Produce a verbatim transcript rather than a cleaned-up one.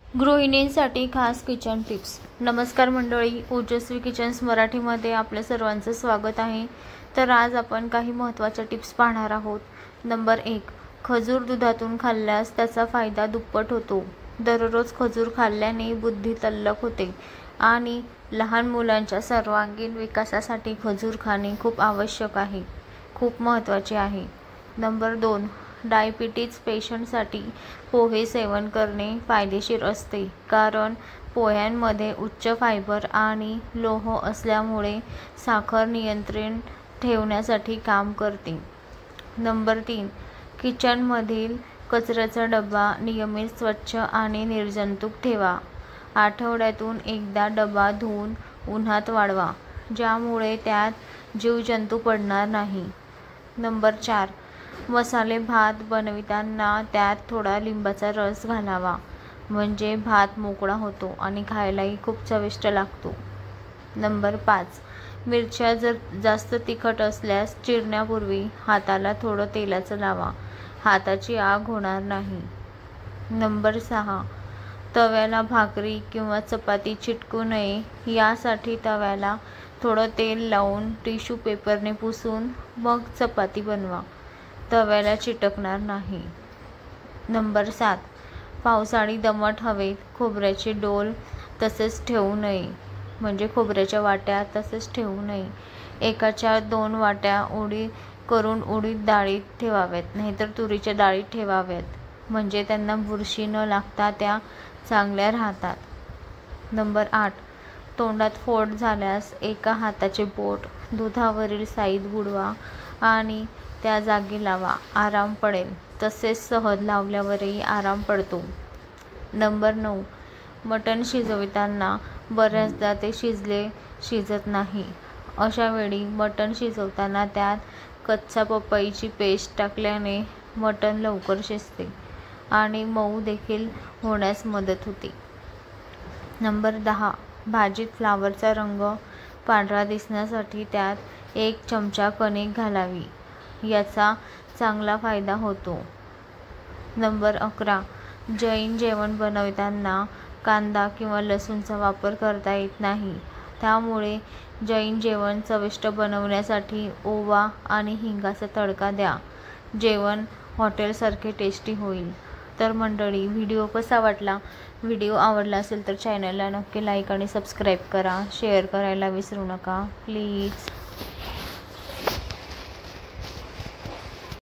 गृहिणींसाठी खास kitchen tips. नमस्कार मंडळी, ओजस्वी किचन्स मराठीमध्ये आपल्या सर्वांचं स्वागत आहे। तर आज आपण काही महत्त्वाच्या टिप्स पाहणार आहोत। नंबर एक, खजूर दुधातून खाल्ल्यास त्याचा फायदा दुप्पट होतो। दररोज खजूर खाल्ल्याने बुद्धी तल्लख होते आणि लहान मुलांच्या सर्वांगीण विकासासाठी खजूर खाणे खूप आवश्यक आहे, खूप महत्त्वाचे आहे। नंबर दोन, डायबिटीज पेशंटसाठी पोहे सेवन करणे फायदेशीर असते, कारण पोह्यांमध्ये उच्च फायबर आणि लोह असल्यामुळे साखर नियंत्रण ठेवण्यासाठी काम करते। नंबर तीन, किचनमधील कचऱ्याचा डबा नियमित स्वच्छ आणि निर्जंतुक ठेवा। आठवड्यातून एकदा डबा धुवून उन्हात वाळवा, ज्यामुळे त्यात जीवजंतू पडणार नाही। नंबर चार, मसाले भात बनविताना त्यात थोडा लिंबाचा रस घालावा, म्हणजे भात मोकळा होतो आणि खायलाही खूप चविष्ट लागतो। नंबर पाच, मिरच्या जर जास्त तिखट असल्यास चिरण्यापूर्वी हाताला थोडं तेलाचं लावा, हाताची आग होणार नाही। नंबर सहा, तव्याला भाकरी किंवा चपाती चिटकू नये यासाठी तव्याला थोडं तेल लावून टिश्यू पेपरने पुसून मग चपाती बनवा, तव्याला चिटकणार नाही। नंबर सात, पावसाळी दमट हवेत खोबऱ्याचे डोल तसेच ठेवू नये, म्हणजे खोबऱ्याच्या वाट्या तसेच ठेवू नये। एकाच्या दोन वाट्या उडीद करून उडीद डाळीत ठेवाव्यात, नाहीतर तुरीच्या डाळीत ठेवाव्यात, म्हणजे त्यांना बुरशी न लागता त्या चांगल्या राहतात। नंबर आठ, तोंडात फोड झाल्यास एका हाताचे बोट दुधावरील साईत बुडवा आणि त्या जागी लावा, आराम पडेल, तसेच सहज लावल्यावरही आराम पडतो। नंबर नऊ, मटण शिजविताना बऱ्याचदा ते शिजले शिजत नाही, अशा वेळी मटण शिजवताना त्यात कच्चा पपईची पेस्ट टाकल्याने मटण लवकर शिजते आणि मऊ देखील होण्यास मदत होते। नंबर दहा, भाजीत फ्लावरचा रंग पांढरा दिसण्यासाठी त्यात एक चमचा कणिक घालावी, याचा चांगला फायदा होतो। नंबर अकरा, जैन जेवण बनविताना कांदा किंवा लसूणचा वापर करता येत नाही, त्यामुळे जैन जेवण चविष्ट बनवण्यासाठी ओवा आणि हिंगाचा तडका द्या, जेवण हॉटेलसारखे टेस्टी होईल। तर मंडळी, व्हिडिओ कसा वाटला? व्हिडिओ आवडला असेल तर चॅनलला नक्की लाईक आणि सबस्क्राईब करा, शेअर करायला विसरू नका प्लीज।